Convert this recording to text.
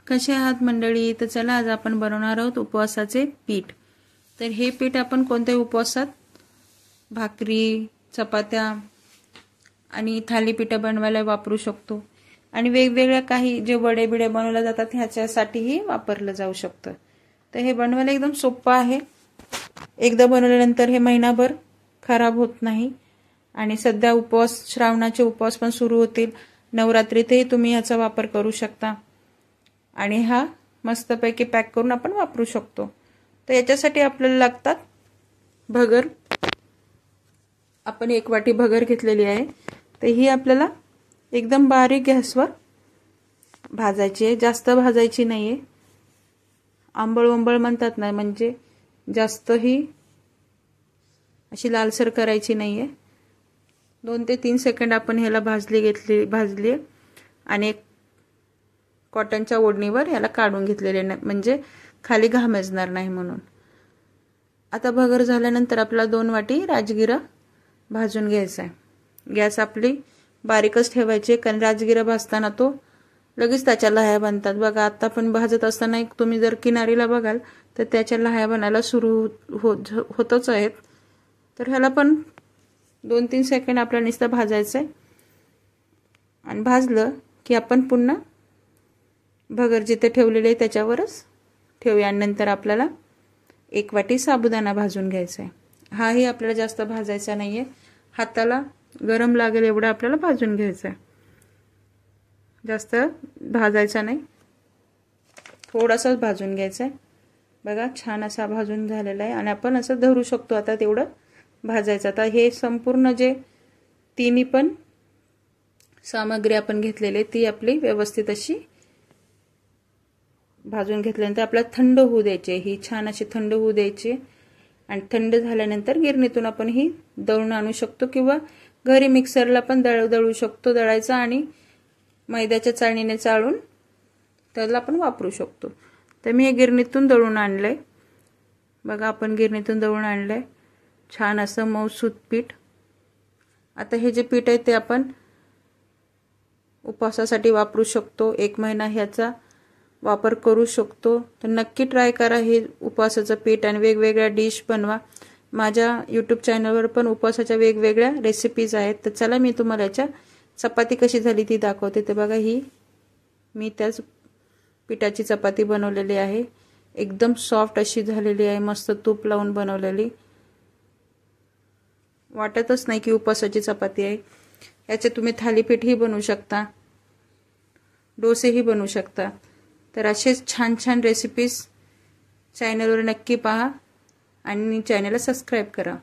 कसे आहात मंडळी? तर चला आज आपण बनवणार आहोत उपवासाचे पीठ। तर हे पीठ आपण कोणत्याही उपवासात भाकरी, चपात्या आणि थालीपीठ बनवायला वापरू शकतो आणि वेगवेगळ्या काही जे वडे बिडे बनवले जातात ह्याच्यासाठीही वापरलं जाऊ शकतं। तर हे बनवायला एकदम सोपं आहे। एकदा बनवल्यानंतर हे महिनाभर खराब होत नाही आणि सध्या उपवास श्रावणाचे उपवास पण सुरू होतील, नवरात्रीतही तुम्ही याचा वापर करू शकता आणि हा मस्तपैकी पॅक करून आपण वापरू शकतो। तर याच्यासाठी आपल्याला लागतात भगर। आपण 1 वाटी भगर घेतलेली आहे। तर ही आपल्याला एकदम बारीक गॅसवर भाजायची आहे, जास्त भाजायची नाहीये। आंबळ वंबळ म्हणतात ना, म्हणजे जास्त ही अशी लालसर करायची नाहीये। 2 ते 3 सेकंद आपण ह्याला भाजली आणि एक कॉटनच्या ओढणीवर याला काढून घेतलेले, म्हणजे खाली घामजणार नाही म्हणून। आता भगर झाल्यानंतर आपल्याला 2 वाटी राजगिरा भाजून घ्यायचा आहे। गॅस आपली बारीकच ठेवायची, कारण राजगिरा भाजताना तो लगेच त्याच्या लह्या बनतात बघा। आता पण भाजत असताना एक तुम्ही जर किनारीला बघाल तर त्याच्या लह्या बनायला सुरू होतच आहेत। तर ह्याला पण 2-3 सेकंद आपल्याला नुसतं भाजायचं आहे आणि भाजलं की आपण पुन्हा भगर जिथे ठेवलेले आहे त्याच्यावरच ठेवूया। नंतर आपल्याला 1 वाटी साबुदाणा भाजून घ्यायचा आहे। हाही आपल्याला जास्त भाजायचा नाहीये, हाताला गरम लागेल एवढा आपल्याला भाजून घ्यायचा आहे, जास्त भाजायचा नाही, थोडासाच भाजून घ्यायचा आहे। बघा छान असा भाजून झालेला आहे आणि आपण असं धरू शकतो आता तेवढं भाजायचं। आता हे संपूर्ण जे तिन्ही पण सामग्री आपण घेतलेली ती आपली व्यवस्थित अशी भाजून घेतल्यानंतर आपल्याला थंड होऊ द्यायचे। ही छान अशी थंड होऊ द्यायची आणि थंड झाल्यानंतर गिरणीतून आपण ही दळून आणू शकतो किंवा घरी मिक्सरला पण दळू शकतो। दळायचा आणि मैद्याच्या चाळणीने चाळून त्याला आपण वापरू शकतो। तर मी हे गिरणीतून दळून आणलंय बघा, आपण गिरणीतून दळून आणलंय छान असं मऊसूत पीठ। आता हे जे पीठ आहे ते आपण उपवासासाठी वापरू शकतो, 1 महिना ह्याचा वापर करू शकतो। तर नक्की ट्राय करा हे उपवासाचं पीठ आणि वेगवेगळ्या डिश बनवा। माझ्या YouTube चॅनलवर पण उपवासाच्या वेगवेगळ्या रेसिपीज आहेत। तर चला मी तुम्हाला याच्या चपाती कशी झाली ती दाखवते। तर बघा ही मी त्याच पिठाची चपाती बनवलेली आहे, एकदम सॉफ्ट अशी झालेली आहे, मस्त तूप लावून बनवलेली, वाटतच नाही की उपवासाची चपाती आहे। याचे तुम्ही थालीपीठही बनवू शकता, डोसेही बनवू शकता। तर असेच छान छान रेसिपीज चॅनलवर नक्की पहा आणि चॅनलला सबस्क्राइब करा।